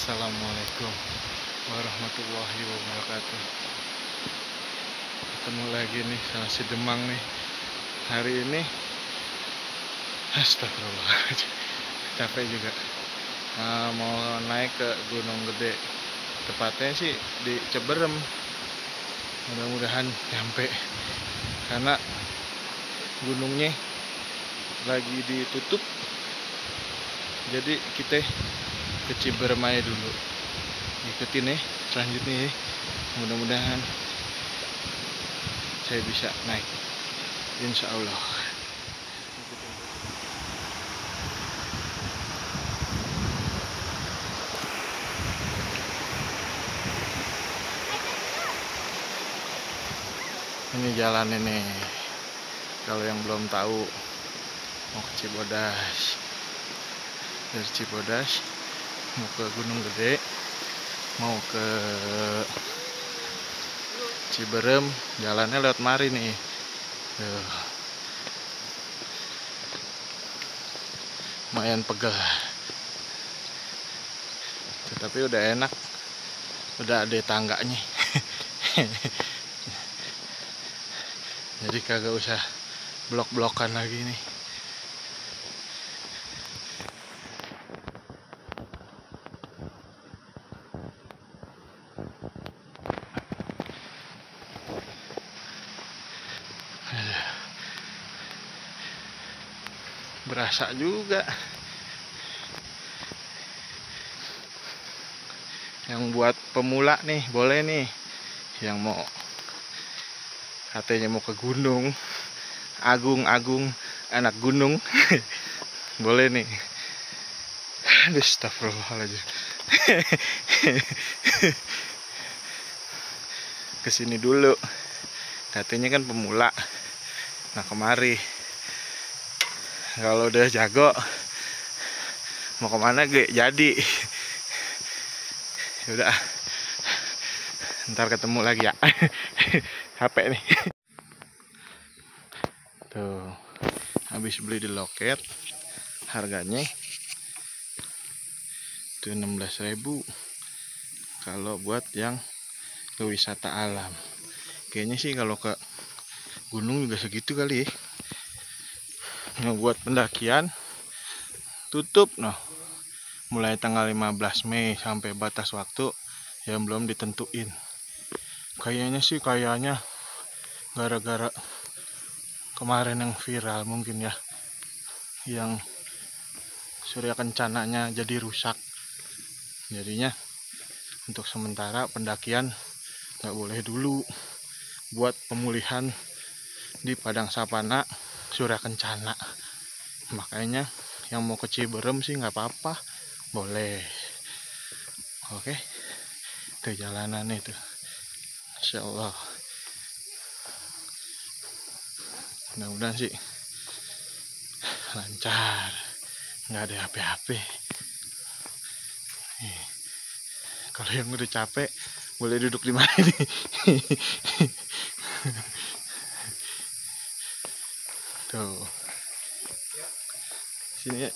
Assalamualaikum warahmatullahi wabarakatuh. Ketemu lagi nih sama si Demang nih. Hari ini astagfirullah, capek juga. Mau naik ke Gunung Gede, tepatnya sih di Ciberem. Mudah-mudahan nyampe, karena gunungnya lagi ditutup. Jadi kita ke Ciberem aja dulu. Ikutin nih selanjutnya ya. Mudah-mudahan saya bisa naik, insya Allah. Ini jalan ini, kalau yang belum tahu, mau ke Cibodas. Dari Cibodas mau ke Gunung Gede, mau ke Ciberem, jalannya lewat mari nih. Lumayan pegel, tapi udah enak, udah ada tangganya. Jadi kagak usah blok-blokan lagi nih. Berasa juga. Yang buat pemula nih boleh nih, yang mau katanya mau ke gunung agung anak gunung boleh nih. Astagfirullahaladzim. Kesini dulu, katanya kan pemula. Nah kemari, kalau udah jago mau kemana gue jadi. Udah, ntar ketemu lagi ya. Capek nih. Tuh, habis beli di loket, harganya itu 16.000 kalau buat yang ke wisata alam. Kayaknya sih kalau ke gunung juga segitu kali ya. Yang buat pendakian tutup noh, mulai tanggal 15 Mei sampai batas waktu yang belum ditentuin. Kayaknya gara-gara kemarin yang viral mungkin ya, yang surya kencananya jadi rusak. Jadinya untuk sementara pendakian nggak boleh dulu, buat pemulihan di Padang Sapana surya kencana. Makanya yang mau ke Ciberem sih nggak apa-apa, boleh. Oke, itu jalanan itu, Insya Allah. Mudah-mudahan sih lancar, nggak ada HP-HP. Kalau yang udah capek boleh duduk di mana nih. Tuh, sini ya.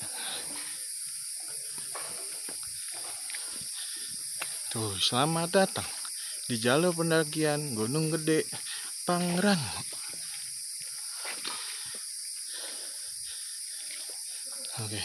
Tuh, selamat datang di jalur pendakian Gunung Gede Pangrango. Oke.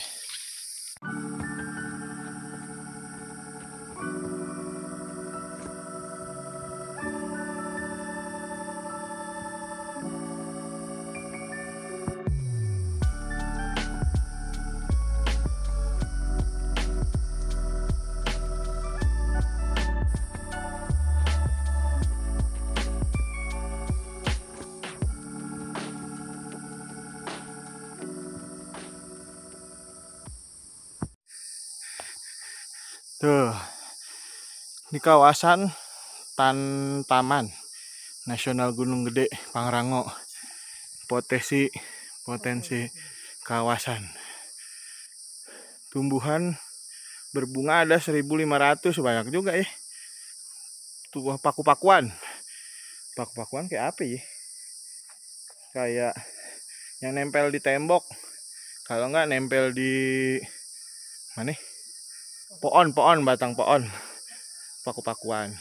Tuh, di kawasan Taman Nasional Gunung Gede Pangrango, potensi kawasan. Tumbuhan berbunga ada 1.500, banyak juga ya. Tuh paku-pakuan. Paku-pakuan kayak apa ya? Kayak yang nempel di tembok. Kalau nggak nempel di mana? Pohon, batang pohon, paku-pakuan.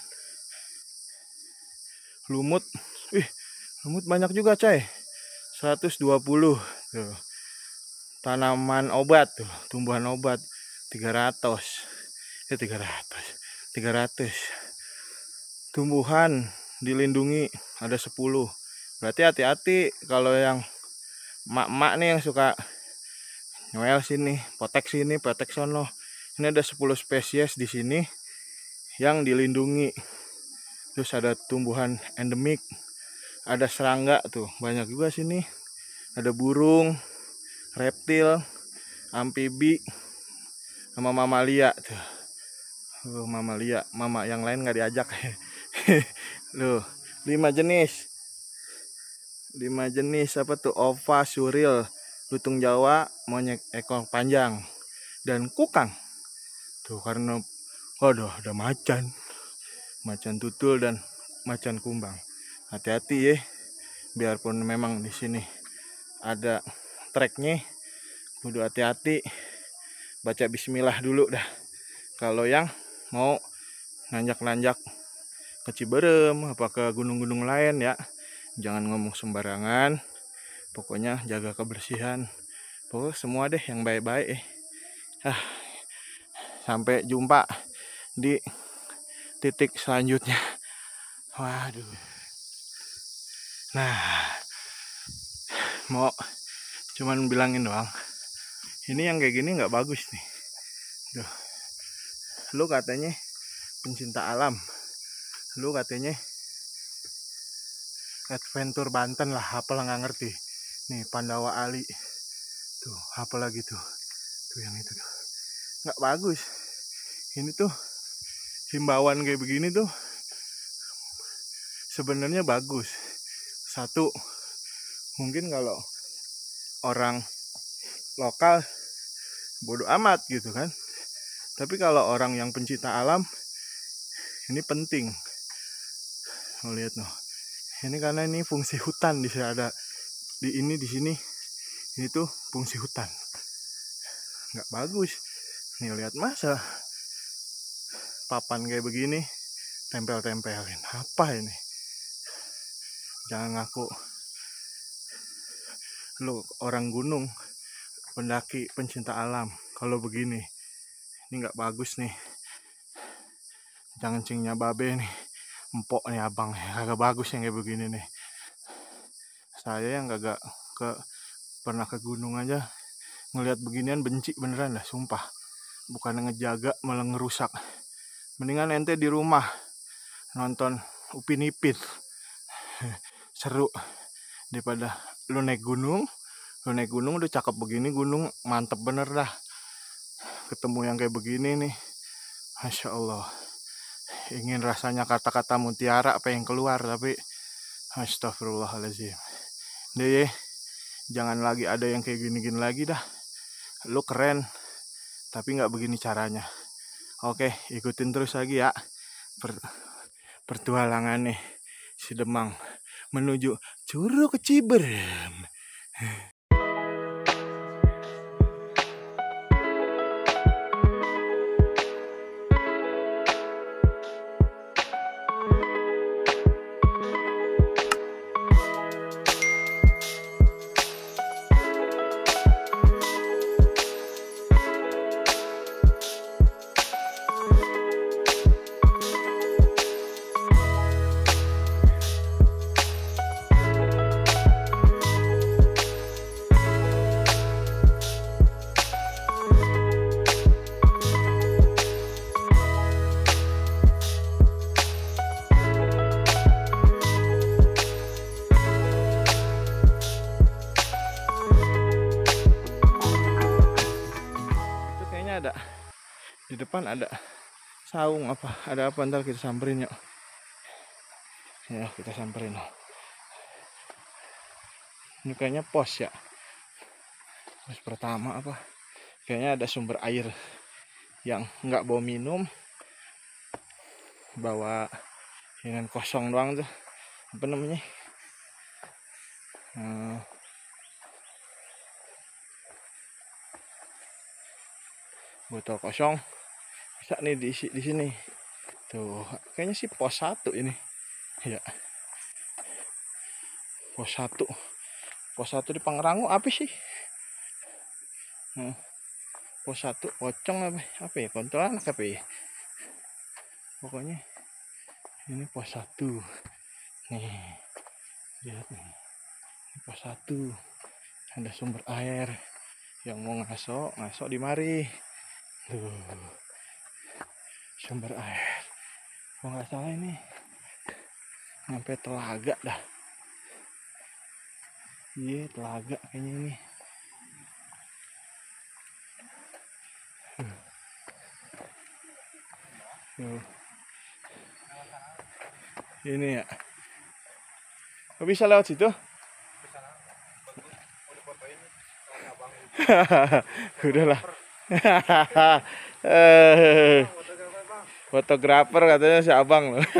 Lumut, lumut banyak juga coy, 120 tuh. Tanaman obat tuh, tumbuhan obat 300. 300. Tumbuhan dilindungi ada 10. Berarti hati-hati kalau yang mak-mak nih yang suka nyoel sini, potek sini, potek sono. Ini ada 10 spesies di sini yang dilindungi. Terus ada tumbuhan endemik, ada serangga tuh, banyak juga sini. Ada burung, reptil, amfibi, sama mamalia tuh. Mamalia, mama yang lain nggak diajak. Loh, 5 jenis. 5 jenis apa tuh? Ova, suril, lutung Jawa, monyet ekor panjang, dan kukang. Tuh karena waduh ada macan. Macan tutul dan macan kumbang. Hati-hati ya. Biarpun memang di sini ada treknya, kudu hati-hati. Baca bismillah dulu dah. Kalau yang mau nanjak-nanjak ke Ciberem apa ke gunung-gunung lain ya, jangan ngomong sembarangan. Pokoknya jaga kebersihan. Pokoknya semua deh yang baik-baik. Sampai jumpa di titik selanjutnya. Waduh. Nah, mau cuman bilangin doang. Ini yang kayak gini nggak bagus nih. Duh. Lu katanya pencinta alam, lu katanya adventure Banten lah, apalah nggak ngerti. Nih Pandawa Ali, tuh apa lagi tuh yang itu tuh nggak bagus. Ini tuh himbauan kayak begini tuh sebenarnya bagus. Satu, mungkin kalau orang lokal bodoh amat gitu kan. Tapi kalau orang yang pencinta alam, ini penting. Mau lihat noh. Ini karena ini fungsi hutan di sini ada di sini. Ini tuh fungsi hutan. Nggak bagus. Nih lihat masa papan kayak begini tempel-tempelin. Apa ini? Jangan ngaku lu orang gunung, pendaki, pencinta alam. Kalau begini, ini nggak bagus nih. Jangan cingnya babe nih, empok nih abang, kagak bagus yang kayak begini nih. Saya yang kagak pernah ke gunung aja ngelihat beginian benci beneran dah, sumpah. Bukan ngejaga malah ngerusak. Mendingan ente di rumah nonton Upin Ipin, seru daripada lu naik gunung. Lu naik gunung udah cakep begini, gunung mantep bener dah. Ketemu yang kayak begini nih, Masya Allah. Ingin rasanya kata-kata mutiara pengen keluar, tapi astagfirullahaladzim. Deh, jangan lagi ada yang kayak gini-gini lagi dah. Lu keren, tapi nggak begini caranya. Oke, ikutin terus lagi ya pertualangan nih si Demang menuju Curug Ciberem. Ada di depan ada saung apa, ada apa, ntar kita samperin yuk. Ya kita samperin. Ini kayaknya pos ya, pos pertama apa, kayaknya ada sumber air yang nggak bawa minum, bawa dengan kosong doang tuh, apa namanya, botol kosong bisa nih di sini tuh. Kayaknya sih pos 1 ini ya, pos 1 di Pangrango apa sih. Pos 1 pocong apa ya, kuntilanak apa ya, pokoknya ini pos 1 nih. Lihat nih, ini pos 1 ada sumber air. Yang mau ngaso di mari tuh, sumber air. Kalau nggak salah ini sampai telaga dah. Iya, telaga kayaknya ini. Ini ya. Kok bisa lewat situ? Udahlah. Fotografer katanya si abang loh.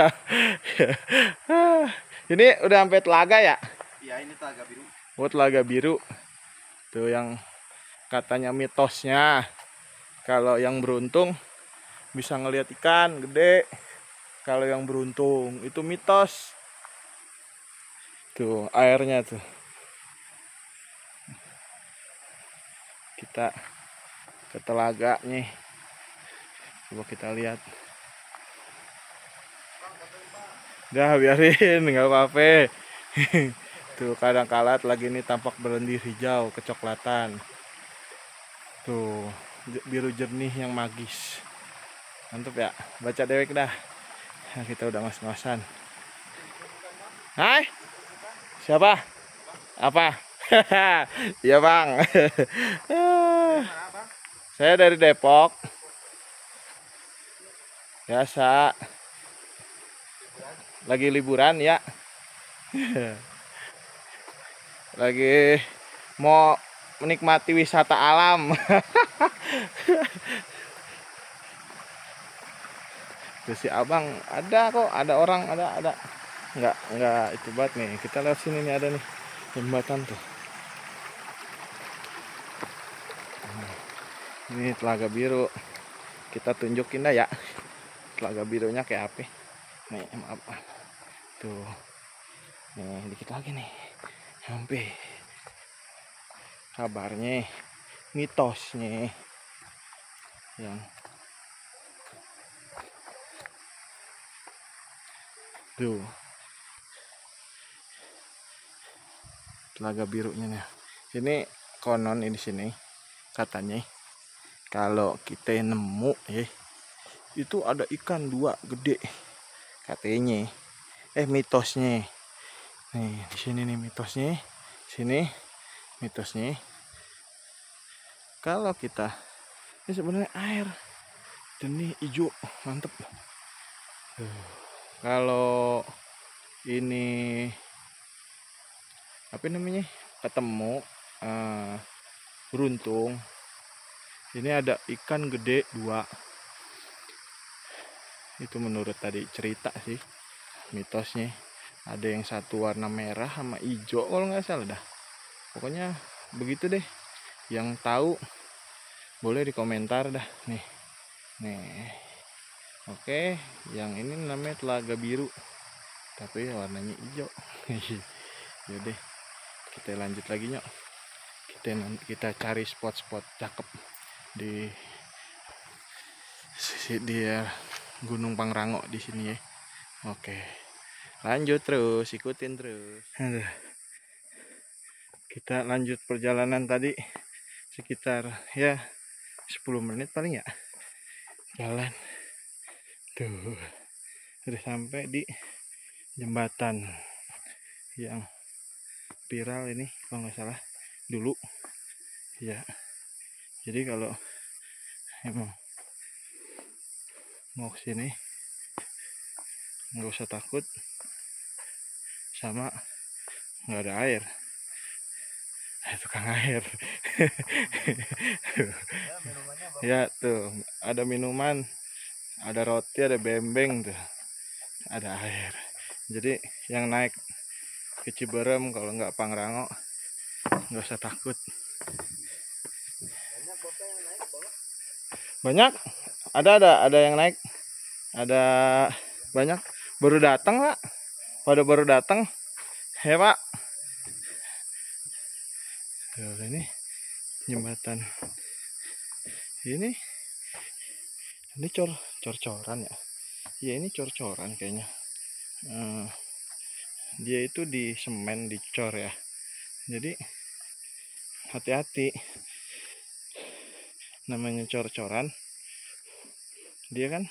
Ini udah sampai telaga ya? Iya, ini Telaga Biru. Oh, Telaga Biru. Tuh yang katanya mitosnya, kalau yang beruntung bisa ngelihat ikan gede. Kalau yang beruntung itu mitos. Tuh airnya tuh. Kita ke telaganya. Coba kita lihat. Udah biarin, nggak apa-apa. Tuh kadang kala lagi ini tampak berlendir hijau kecoklatan. Tuh biru jernih yang magis. Mantap ya, baca dewek dah. Nah, kita udah ngos-ngosan. Hai, siapa? Apa? Iya bang. Saya dari Depok. Biasa. Lagi liburan ya. Lagi mau menikmati wisata alam. Terus si abang ada kok, ada orang, ada. Enggak itu banget nih. Kita lewat sini nih, ada nih jembatan tuh. Ini Telaga Biru. Kita tunjukin dah ya. Telaga Birunya kayak apa. Nih, maaf. Tuh. Nih, dikit lagi nih. Sampai. Kabarnya, mitosnya yang tuh. Telaga Birunya nih. Ini konon ini sini katanya kalau kita nemu itu ada ikan 2 gede katanya. Mitosnya. Nih, di sini nih mitosnya. Sini mitosnya. Kalau kita ini sebenarnya air jernih hijau, mantep. Kalau ini apa namanya ketemu beruntung, ini ada ikan gede 2. Itu menurut tadi cerita sih mitosnya. Ada yang satu warna merah sama hijau kalau nggak salah dah. Pokoknya begitu deh. Yang tahu boleh di komentar dah nih. Oke, yang ini namanya Telaga Biru tapi warnanya hijau. Yaudah, kita lanjut lagi nyok. Kita cari spot-spot cakep di Gunung Pangrango di sini ya. Oke, lanjut terus, ikutin terus. Kita lanjut perjalanan tadi sekitar ya 10 menit paling ya jalan. Tuh udah sampai di jembatan yang viral ini kalau nggak salah dulu ya. Jadi kalau emang mau kesini nggak usah takut sama nggak ada air. Tukang air. Ya tuh ada minuman, ada roti, ada bembeng tuh, ada air. Jadi yang naik ke Ciberem kalau nggak Pangrango nggak usah takut. Banyak Ada yang naik. Ada banyak. Baru datang, Pak. Baru datang. Ya, Pak. Tuh, ini jembatan. Ini cor-coran ya. Iya, ini cor-coran kayaknya. Dia itu di semen, dicor ya. Jadi hati-hati. Namanya cor-coran. Dia kan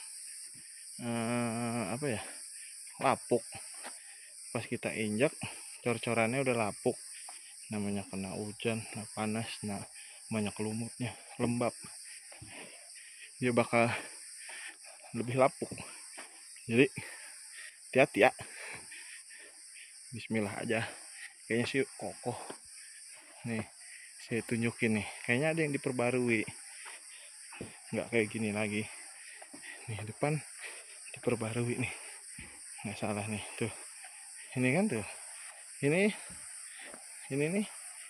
apa ya? Lapuk. Pas kita injak, cor-corannya udah lapuk. Namanya kena hujan, panas, banyak lumutnya, lembab. Dia bakal lebih lapuk. Jadi hati-hati ya. Bismillah aja. Kayaknya sih kokoh. Nih, saya tunjukin nih. Kayaknya ada yang diperbarui. Nggak kayak gini lagi. Nih, depan diperbarui nih. Nggak salah nih. Tuh. Ini kan tuh. Ini nih.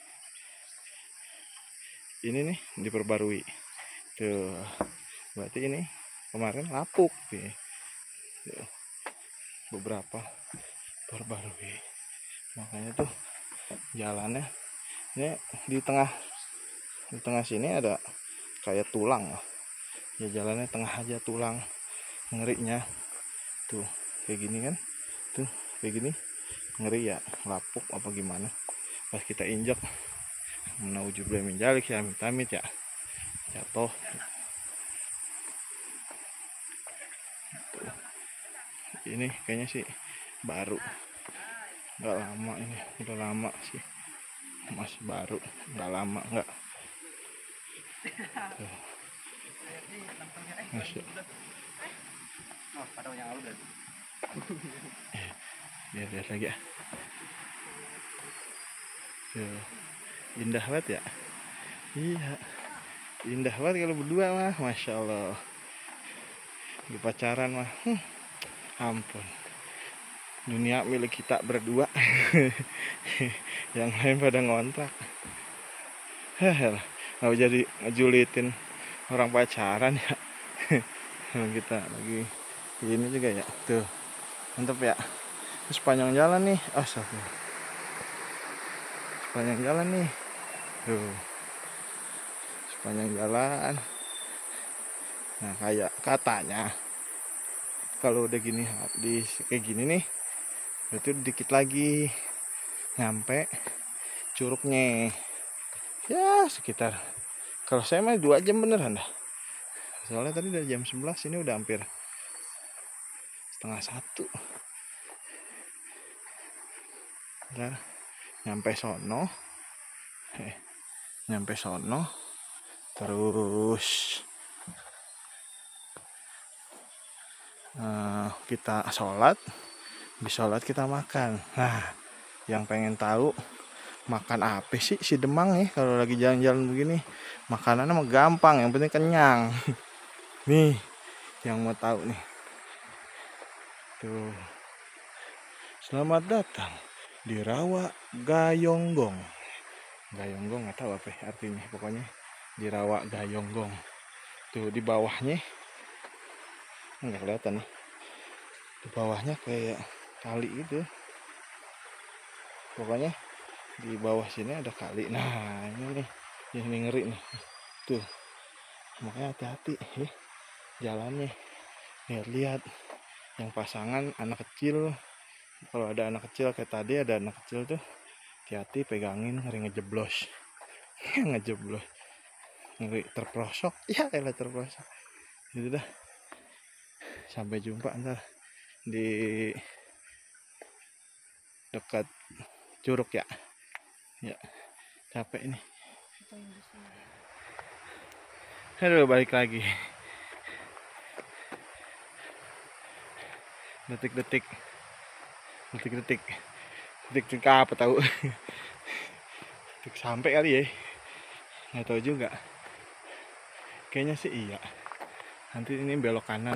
Ini nih diperbarui. Tuh. Berarti ini kemarin lapuk nih. Tuh. Beberapa perbarui. Makanya tuh jalannya ini di tengah sini ada kayak tulang ya, jalannya tengah aja tulang, ngerinya tuh kayak gini kan, tuh kayak gini ngeri ya, lapuk apa gimana pas kita injak. Nauzubillah min dzalik ya, amit-amit ya, jatuh. Tuh. Ini kayaknya sih baru, nggak lama, ini udah lama sih, masih baru, nggak lama nggak. Tuh. Masuk. Lihat lagi ya. Tuh. Indah banget ya. Iya, indah banget kalau berdua mah, masya Allah. Di pacaran mah, ampun. Dunia milik kita berdua. Yang lain pada ngontrak. Nggak jadi ngejulitin orang pacaran ya. Kita lagi ini juga ya. Tuh, mantap ya. Sepanjang jalan nih, astagfirullah. Sepanjang jalan nih. Tuh. Sepanjang jalan. Nah, kayak katanya kalau udah gini, di kayak gini nih, itu dikit lagi nyampe curugnya. Ya sekitar, kalau saya mah 2 jam beneran dah. Soalnya tadi udah jam 11, ini udah hampir setengah 1. Ntar nyampe sono, terus kita sholat, habis sholat kita makan. Nah, yang pengen tahu makan apa sih si Demang nih kalau lagi jalan-jalan begini? Makanannya mah gampang, yang penting kenyang. Nih, yang mau tahu nih. Tuh. Selamat datang di Rawa Gayonggong. Gayonggong nggak tahu apa artinya, pokoknya di Rawa Gayonggong. Tuh di bawahnya nggak kelihatan nih. Di bawahnya kayak kali gitu. Pokoknya di bawah sini ada kali. Nah, ini nih. Ini ngeri nih. Tuh. Makanya hati-hati jalannya. Lihat-lihat yang pasangan anak kecil. Kalau ada anak kecil kayak tadi, ada anak kecil tuh, hati-hati pegangin, ngeri ngejeblos. Ngejeblos, ngeri terprosok. Ya elah terprosok. Gitu dah. Sampai jumpa ntar di dekat curug ya. Ya, capek ini. Aduh, balik lagi. Detik-detik apa tahu. Detik sampai kali ya, nggak tahu juga, kayaknya sih iya. Nanti ini belok kanan.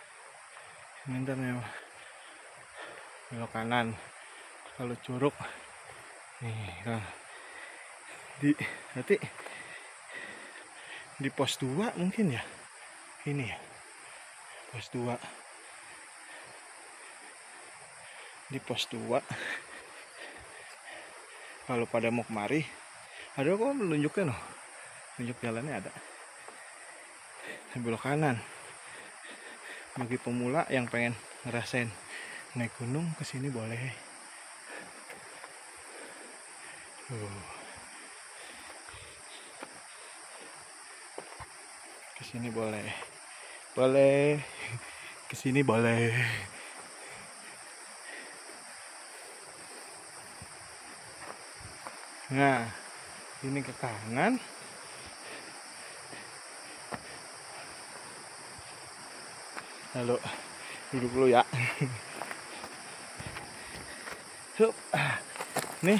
Ini ntar nih belok kanan kalau curug. Nih, nah. Nanti di pos 2 mungkin ya. Ini ya. Pos 2. Di pos 2. Kalau pada mau kemari, ada kok menunjukkan loh. Tunjuk jalannya ada. Belok kanan. Bagi pemula yang pengen ngerasain naik gunung, kesini boleh. Kesini boleh. Boleh. Kesini boleh. Nah, ini ke kanan. Lalu duduk dulu ya. Hup. Nih.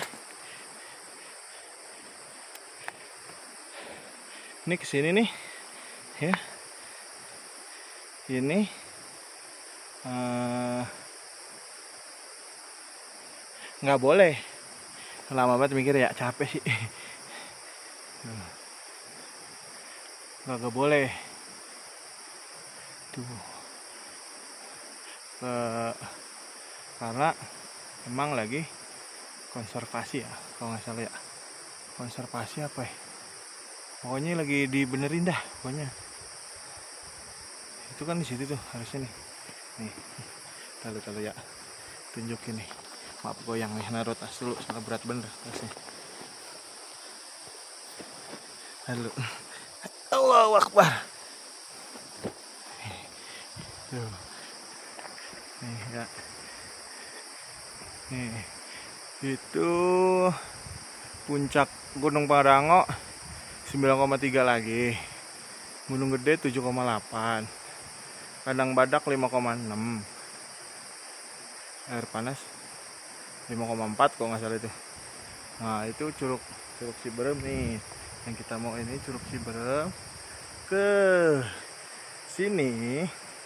Ini kesini nih. Ya. Ini nggak boleh. Lama banget mikir ya, capek sih. Nggak boleh. Tuh. Karena emang lagi konservasi ya, kalau nggak salah ya. Konservasi apa ya? Pokoknya lagi dibenerin dah, pokoknya. Itu kan di situ tuh harusnya nih. Nih. Lalu ya. Tunjukin nih. Maaf goyang nih, naruh tas dulu, soalnya berat bener tasnya. Lalu. Allahu Akbar. Tuh. Nih ya. Nih. Itu puncak Gunung Pangrango 9,3 lagi. Gunung Gede 7,8. Padang Badak 5,6. Air panas 5,4 kalau nggak salah itu. Nah, itu Curug Ciberem nih. Yang kita mau ini Curug Ciberem. Ke sini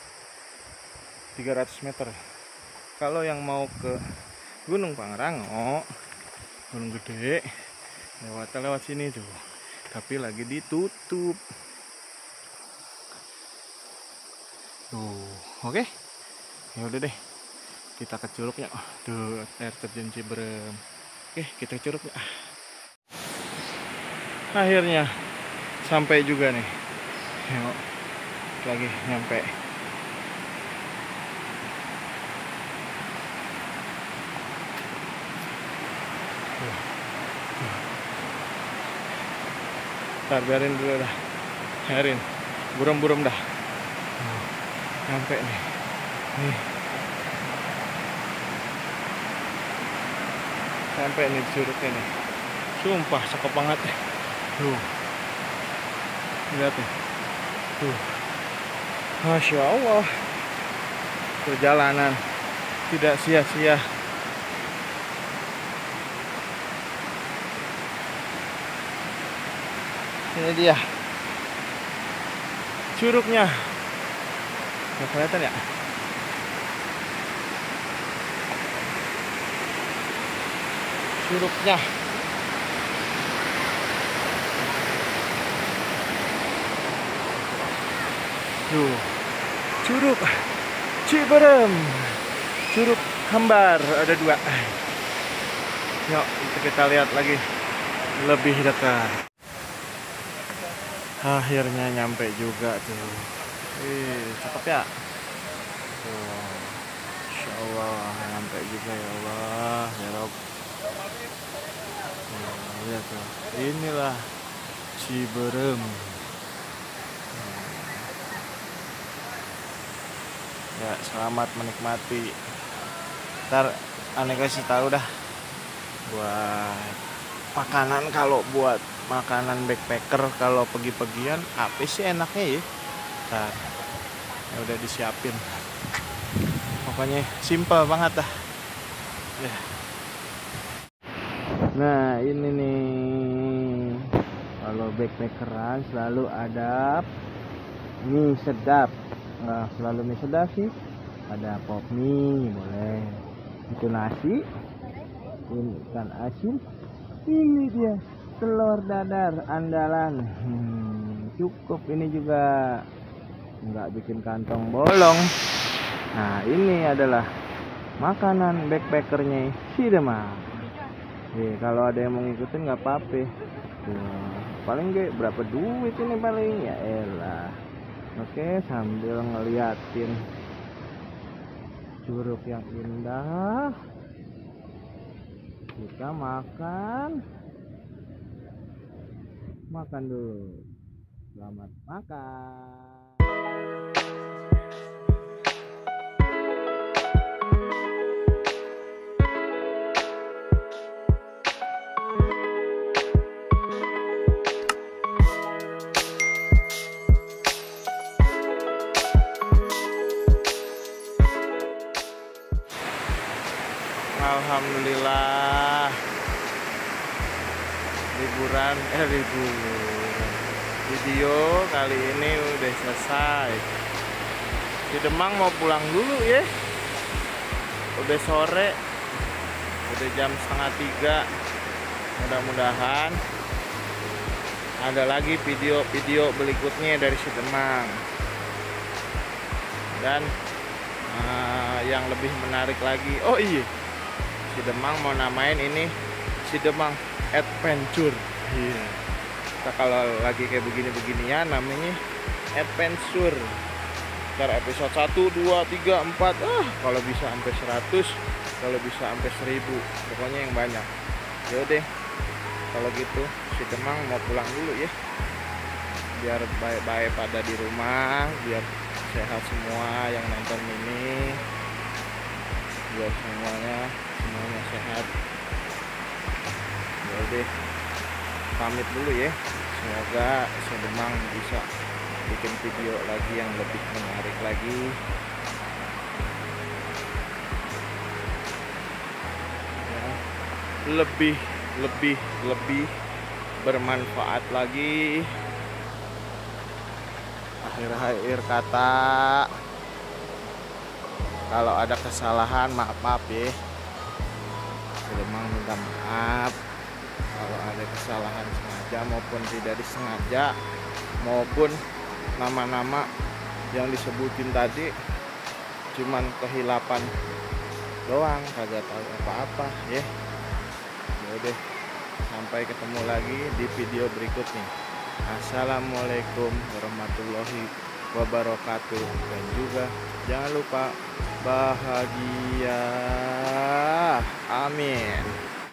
300 meter. Kalau yang mau ke Gunung Pangrango, Gunung Gede, lewat sini tuh. Tapi lagi ditutup. Tuh, oke. Ya udah deh. Kita ke curugnya. Tuh, air terjun Ciberem. Oke, kita ke curugnya. Akhirnya sampai juga nih. Yuk, lagi nyampe. Ntar biarin dulu dah. Biarin. Buram-buram dah. Nyampe nih. Nih. Sampai nih curugnya nih. Sumpah cakep banget nih. Tuh. Lihat nih. Tuh. Masya Allah. Perjalanan tidak sia-sia. Ini dia curugnya. Nggak kelihatan ya? Curugnya. Tuh. Curug Ciberem. Curug Hambar ada 2. Yuk kita lihat lagi lebih dekat. Akhirnya nyampe juga tuh. Cakep ya. Tuh. Insya Allah nyampe juga ya Allah. Ya Rob. Lihat tuh. Inilah Ciberem. Ya, selamat menikmati. Ntar aneh kasih tahu dah buat makanan. Kalau buat makanan backpacker kalau pergi-pergian apa sih enaknya ya? Ntar ya udah disiapin. Pokoknya simpel banget dah. Ya. Nah ini nih, kalau backpackeran selalu ada mie sedap. Nggak selalu mie sedap sih, ada pop mie boleh, itu nasi, ini ikan asin, Ini dia telur dadar andalan. Cukup ini juga nggak bikin kantong bolong. Nah, ini adalah makanan backpackernya si Demang. Kalau ada yang mau ngikutin nggak apa-apa. Paling gak berapa duit ini paling, ya elah. Oke, sambil ngeliatin curug yang indah, kita makan dulu. Selamat makan. Alhamdulillah liburan video kali ini udah selesai. Di Demang mau pulang dulu ya, udah sore, udah jam 2:30. Mudah-mudahan ada lagi video berikutnya dari si Demang, dan yang lebih menarik lagi, oh iya, si Demang mau namain ini si Demang Adventure. Iya. Kita kalau lagi kayak begini-beginian namanya Adventure. Ntar episode 1, 2, 3, 4, kalau bisa sampai 100, kalau bisa sampai 1000, pokoknya yang banyak. Yaudah, kalau gitu si Demang mau pulang dulu ya, biar baik-baik pada di rumah, biar sehat semua yang nonton ini, biar semuanya sehat. Yaudah, pamit dulu ya. Semoga si Demang bisa bikin video lagi yang lebih menarik lagi. Ya, lebih bermanfaat lagi. Akhir kata, kalau ada kesalahan maaf ya. Si Demang minta maaf kalau ada kesalahan sengaja maupun tidak disengaja, maupun nama-nama yang disebutin tadi cuman kehilapan doang, kagak tahu apa-apa ya. Yaudah, sampai ketemu lagi di video berikutnya. Assalamualaikum warahmatullahi wabarakatuh, dan juga jangan lupa bahagia. Amin.